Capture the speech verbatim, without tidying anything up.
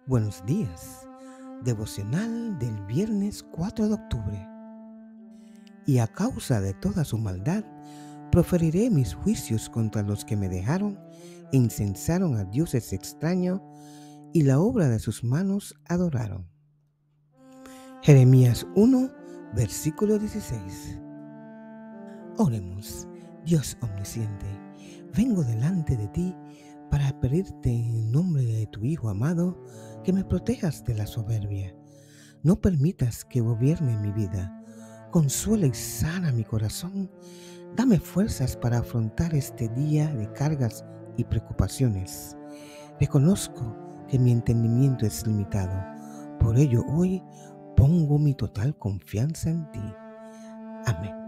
Buenos días. Devocional del viernes cuatro de octubre. Y a causa de toda su maldad, proferiré mis juicios contra los que me dejaron e incensaron a dioses extraños y la obra de sus manos adoraron. Jeremías uno, versículo dieciséis. Oremos. Dios omnisciente, vengo delante de ti para pedirte en nombre de tu Hijo amado que me protejas de la soberbia. No permitas que gobierne mi vida. Consuela y sana mi corazón. Dame fuerzas para afrontar este día de cargas y preocupaciones. Reconozco que mi entendimiento es limitado. Por ello hoy pongo mi total confianza en ti. Amén.